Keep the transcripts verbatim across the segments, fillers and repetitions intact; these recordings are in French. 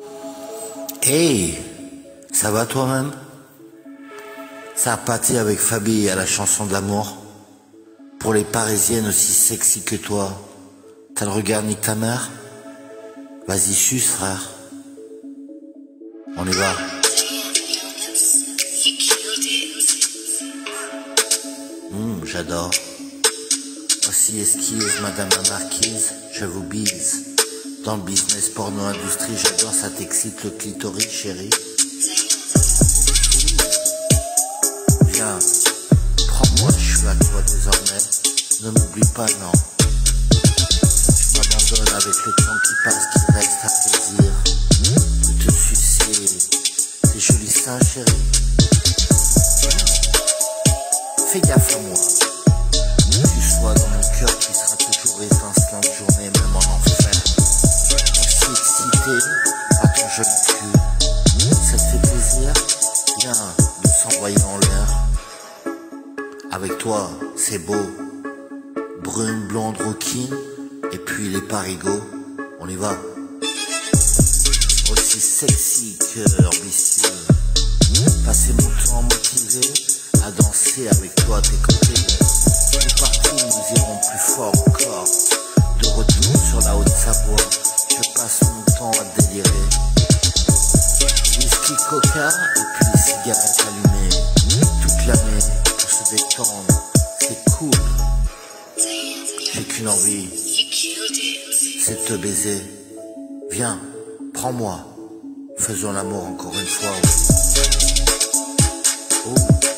Hey, ça va toi-même? Ça a pâté avec Fabi à la chanson de l'amour. Pour les Parisiennes aussi sexy que toi, t'as le regard nique ta mère? Vas-y, suce, frère. On y va. Hum, j'adore. Aussi esquisse, madame la marquise, je vous bise. Dans le business porno industrie, j'adore, ça t'excite le clitoris, chérie. Viens, prends-moi, je suis à toi désormais. Ne m'oublie pas, non. Je m'abandonne avec le temps qui passe, qui reste à plaisir. De te sucer, tes jolis seins, chérie. Fais gaffe à moi. Tu sois dans mon cœur, tu seras toujours étincelante journée, même en enfer. Aussi excité par ton joli cul. Ça te fait plaisir? Viens, de s'envoyer en l'air. Avec toi, c'est beau. Brune, blonde, rouquine, et puis les parigots. On y va. Aussi sexy que ambitieux. Passer mon temps motivé à danser avec toi à tes côtés. Et partout nous irons plus fort encore. De retour sur la Haute-Savoie, je passe mon temps à délirer. Whisky, coca et puis les cigarettes allumées. Toute l'année pour se détendre, c'est cool. J'ai qu'une envie, c'est de te baiser. Viens, prends-moi, faisons l'amour encore une fois. Oh.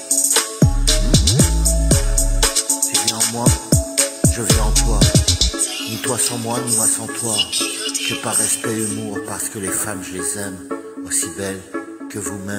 Moi, je viens en toi, ni toi sans moi, ni moi sans toi, que par respect et humour, parce que les femmes je les aime, aussi belles que vous-même.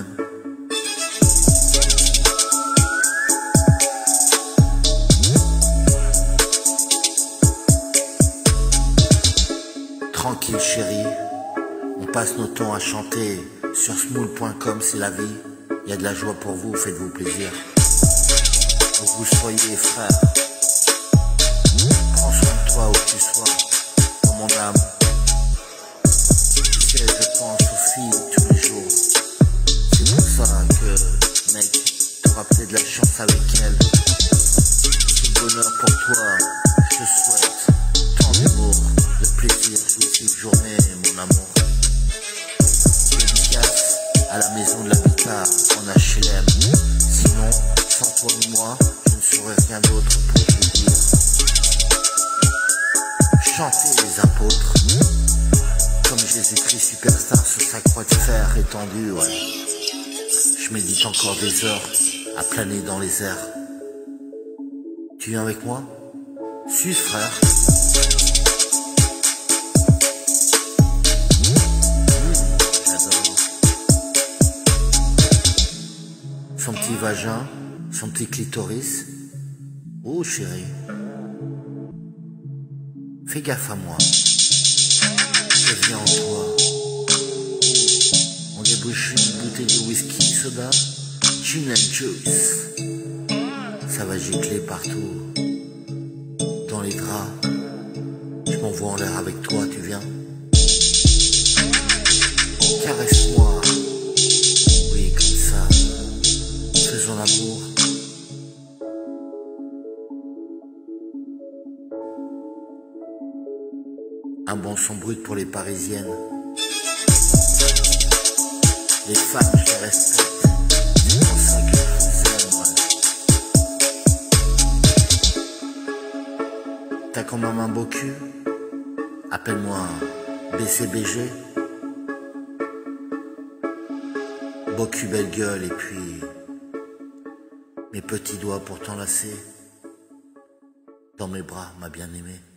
Tranquille chérie, on passe nos temps à chanter, sur smool point com c'est la vie, il y a de la joie pour vous, faites-vous plaisir. Où vous soyez frères. Prends soin de toi où tu sois, dans mon âme. Tu sais, je pense aux filles tous les jours. C'est pour ça que, mec, t'auras peut-être de la chance avec elles. C'est le bonheur pour toi, je te souhaite tant d'amour, de plaisir, jouissive journée, mon amour. Dédicace à la maison de l'habitat en H L M. Sinon, sans toi ni moi, je ne saurais rien d'autre pour vous dire. Chantez les apôtres, comme Jésus-Christ superstar sur sa croix de fer étendue, ouais. Je médite encore des heures à planer dans les airs. Tu viens avec moi? Suis frère. Mmh, j'adore. Son petit vagin, son petit clitoris. Oh chérie. Fais gaffe à moi, je viens en toi. On débouche une bouteille de whisky, soda, gin and juice. Ça va gicler partout, dans les draps. Je m'envoie en l'air avec toi, tu viens? Caresse-moi, oui comme ça, faisons l'amour. Un bon son brut pour les Parisiennes. Les femmes, je les respecte. C'est pour ça que je vous aime, ouais. T'as quand même un beau cul? Appelle-moi B C B G. Beau cul, belle gueule, et puis mes petits doigts pour t'enlacer. Dans mes bras, ma bien-aimée.